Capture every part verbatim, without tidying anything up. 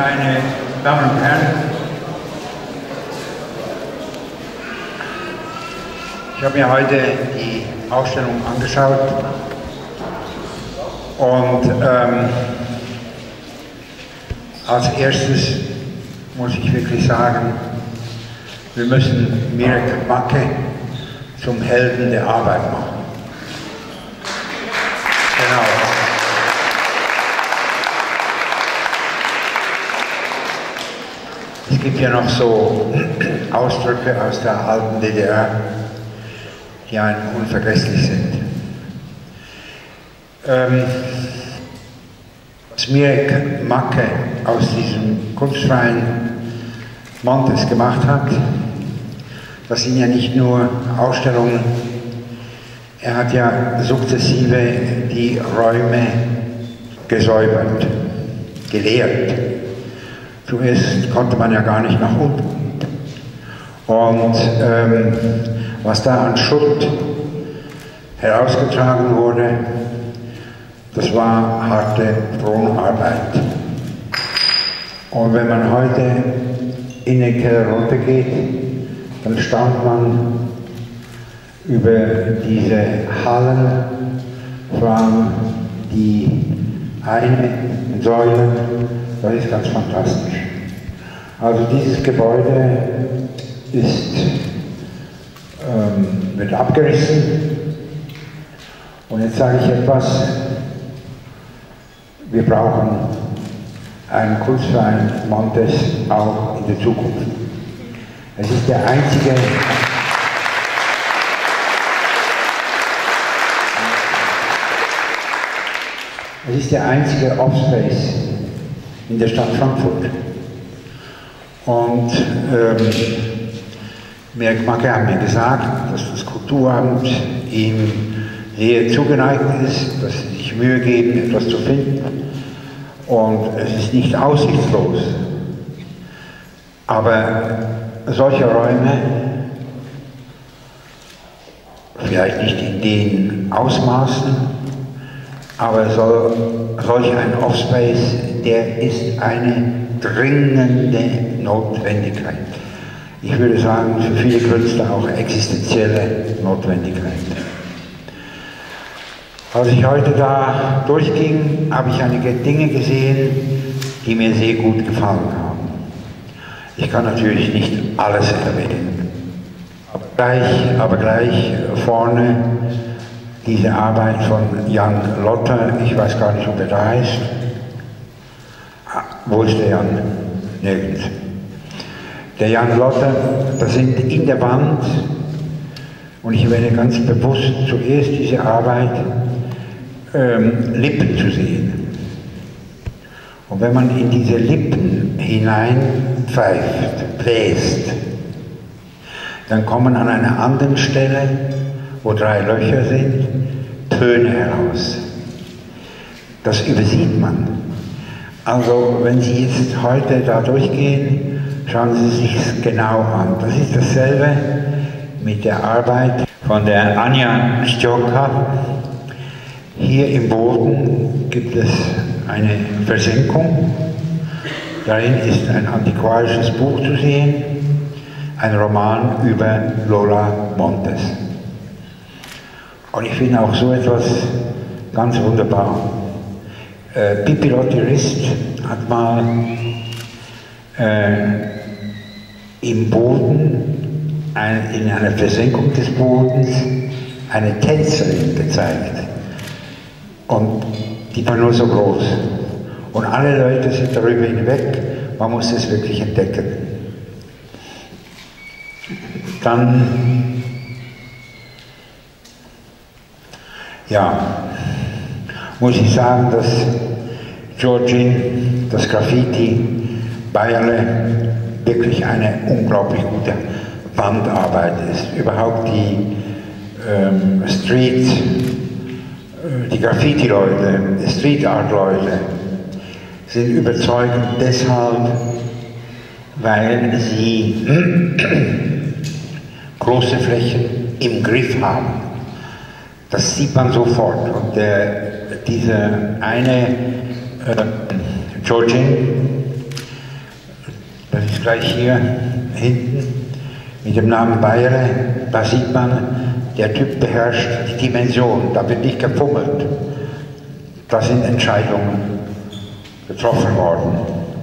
Meine Damen und Herren, ich habe mir heute die Ausstellung angeschaut und ähm, als erstes muss ich wirklich sagen, wir müssen Mirek Makke zum Helden der Arbeit machen. Genau. Es gibt ja noch so Ausdrücke aus der alten D D R, die einem unvergesslich sind. Ähm, was Mirek Makke aus diesem kunstfreien Montes gemacht hat, das sind ja nicht nur Ausstellungen, er hat ja sukzessive die Räume gesäubert, geleert. Zuerst konnte man ja gar nicht nach unten. Und ähm, was da an Schutt herausgetragen wurde, das war harte Fronarbeit. Und wenn man heute in den Keller runtergeht, dann staunt man über diese Hallen, vor allem die eine Säule, das ist ganz fantastisch. Also dieses Gebäude ist, ähm, wird abgerissen und jetzt sage ich etwas, wir brauchen einen kunstfreien Montes auch in der Zukunft. Es ist der einzige, es ist der einzige Offspace in der Stadt Frankfurt. Und ähm, Mirek Makke hat mir gesagt, dass das Kulturamt ihm sehr zugeneigt ist, dass sie sich Mühe geben, etwas zu finden. Und es ist nicht aussichtslos. Aber solche Räume, vielleicht nicht in den Ausmaßen, aber so, solch ein Offspace, der ist eine dringende Notwendigkeit. Ich würde sagen, für viele Künstler auch existenzielle Notwendigkeit. Als ich heute da durchging, habe ich einige Dinge gesehen, die mir sehr gut gefallen haben. Ich kann natürlich nicht alles erwähnen. Aber gleich, aber gleich vorne diese Arbeit von Jan Lotter, ich weiß gar nicht, ob er da ist. Wo ist der Jan? Nirgends. Der Jan Lotter, das sind in der Wand, und ich werde ganz bewusst zuerst diese Arbeit ähm, Lippen zu sehen. Und wenn man in diese Lippen hinein pfeift, bläst, dann kommen an einer anderen Stelle, wo drei Löcher sind, Töne heraus. Das übersieht man. Also wenn Sie jetzt heute da durchgehen, schauen Sie sich es genau an. Das ist dasselbe mit der Arbeit von der Anja Stjorka. Hier im Boden gibt es eine Versenkung. Darin ist ein antiquarisches Buch zu sehen, ein Roman über Lola Montes. Und ich finde auch so etwas ganz wunderbar. Äh, Pippi Lotti-Rist hat mal äh, im Boden, ein, in einer Versenkung des Bodens, eine Tänzerin gezeigt. Und die war nur so groß. Und alle Leute sind darüber hinweg, man muss es wirklich entdecken. Dann, ja, muss ich sagen, dass Georgin, das Graffiti, Bayerle wirklich eine unglaublich gute Wandarbeit ist. Überhaupt die ähm, Street, äh, die Graffiti-Leute, die Street-Art-Leute sind überzeugend deshalb, weil sie große Flächen im Griff haben. Das sieht man sofort. Und der, diese eine äh, Georgin, Das ist gleich hier hinten mit dem Namen Bayere. Da sieht man, der Typ beherrscht die Dimension, da wird nicht gefummelt. Da sind Entscheidungen getroffen worden.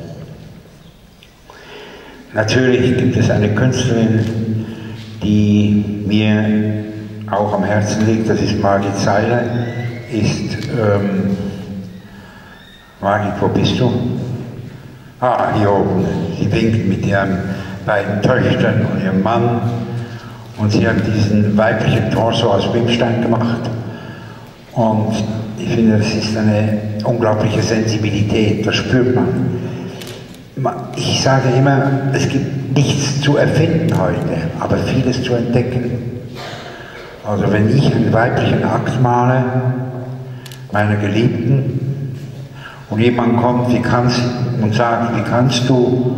Natürlich gibt es eine Künstlerin, die mir auch am Herzen liegt, das ist Margit Seiler. Ist, ähm, Margit, wo bist du? Ah, hier oben. Sie winkt mit ihren beiden Töchtern und ihrem Mann. Und sie hat diesen weiblichen Torso aus Bimstein gemacht. Und ich finde, das ist eine unglaubliche Sensibilität, das spürt man. Ich sage immer, es gibt nichts zu erfinden heute, aber vieles zu entdecken. Also wenn ich einen weiblichen Akt male, meiner Geliebten, und jemand kommt wie kannst, und sagt, wie kannst du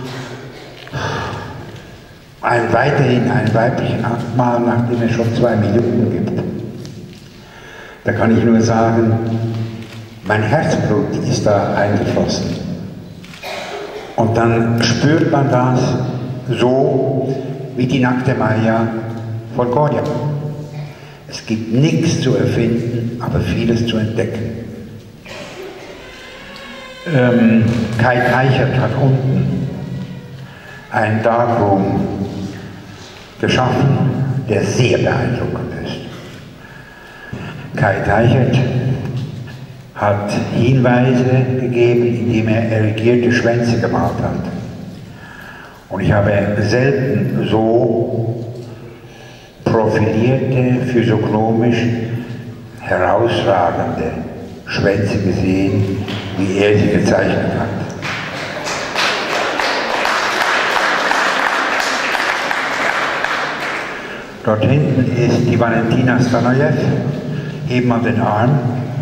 einen, weiterhin einen weiblichen Akt malen, nachdem es schon zwei Minuten gibt. Da kann ich nur sagen, mein Herzblut ist da eingeflossen. Und dann spürt man das so wie die nackte Maya von Goya. Es gibt nichts zu erfinden, aber vieles zu entdecken. Ähm, Kai Teichert hat unten einen Darkroom geschaffen, der sehr beeindruckend ist. Kai Teichert hat Hinweise gegeben, indem er erigierte Schwänze gemalt hat. Und ich habe selten so profilierte, physiognomisch herausragende Schwänze gesehen, wie er sie gezeichnet hat. Dort hinten ist die Valentina Stanojew, heben wir den Arm.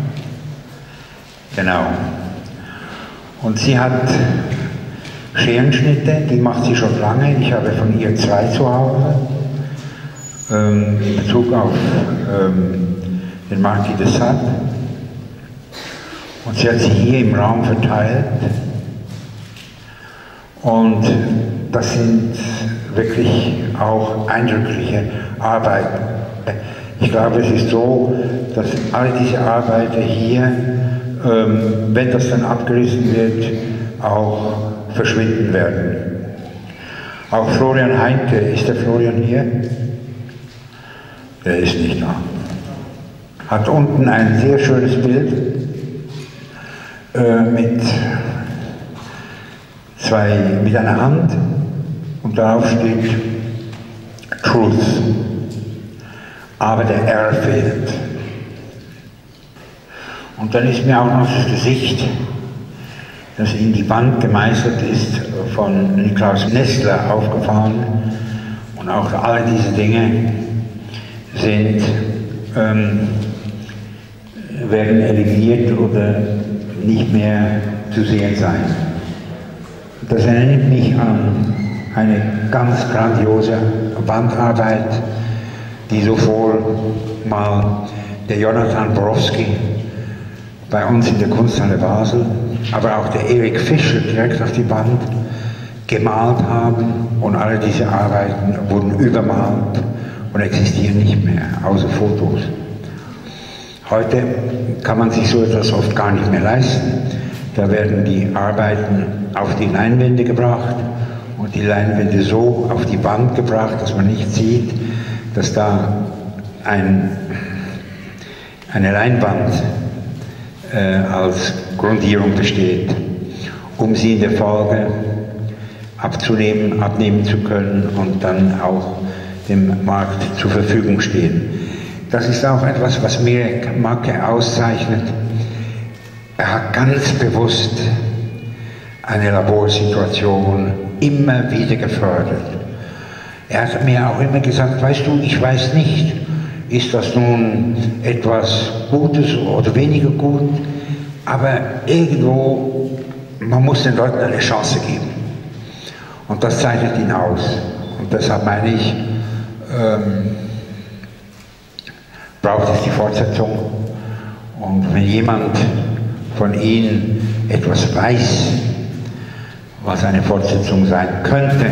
Genau. Und sie hat Scherenschnitte, die macht sie schon lange. Ich habe von ihr zwei zu Hause. Ähm, in Bezug auf ähm, den Marquis de Sade. Und sie hat sie hier im Raum verteilt. Und das sind wirklich auch eindrückliche Arbeiten. Ich glaube, es ist so, dass all diese Arbeiten hier, ähm, wenn das dann abgerissen wird, auch verschwinden werden. Auch Florian Heinke, ist der Florian hier? Der ist nicht da. Hat unten ein sehr schönes Bild äh, mit, zwei, mit einer Hand und darauf steht Truth. Aber der R fehlt. Und dann ist mir auch noch das Gesicht, das in die Wand gemeißelt ist, von Niklaus Nestler aufgefallen. Und auch alle diese Dinge sind, ähm, werden eliminiert oder nicht mehr zu sehen sein. Das erinnert mich an eine ganz grandiose Wandarbeit, die sowohl mal der Jonathan Borowski bei uns in der Kunsthalle Basel, aber auch der Erik Fischer direkt auf die Wand gemalt haben, und alle diese Arbeiten wurden übermalt und existieren nicht mehr, außer Fotos. Heute kann man sich so etwas oft gar nicht mehr leisten. Da werden die Arbeiten auf die Leinwände gebracht und die Leinwände so auf die Wand gebracht, dass man nicht sieht, dass da ein, eine Leinwand äh, als Grundierung besteht, um sie in der Folge abzunehmen, abnehmen zu können und dann auch dem Markt zur Verfügung stehen. Das ist auch etwas, was Mirek Macke auszeichnet. Er hat ganz bewusst eine Laborsituation immer wieder gefördert. Er hat mir auch immer gesagt, weißt du, ich weiß nicht, ist das nun etwas Gutes oder weniger gut, aber irgendwo, man muss den Leuten eine Chance geben. Und das zeichnet ihn aus. Und deshalb meine ich, ähm, braucht es die Fortsetzung. Und wenn jemand von Ihnen etwas weiß, was eine Fortsetzung sein könnte.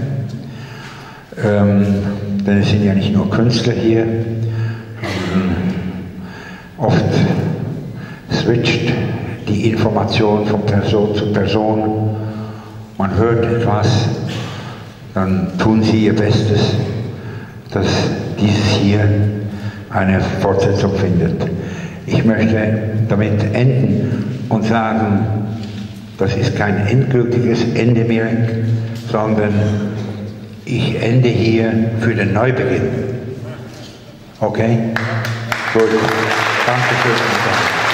Ähm, denn es sind ja nicht nur Künstler hier, ähm, oft switcht die Information von Person zu Person, man hört etwas, dann tun sie ihr Bestes, dass dieses hier eine Fortsetzung findet. Ich möchte damit enden und sagen, das ist kein endgültiges Ende mehr, sondern ich ende hier für den Neubeginn. Okay? Gut. Danke fürs Zuhören.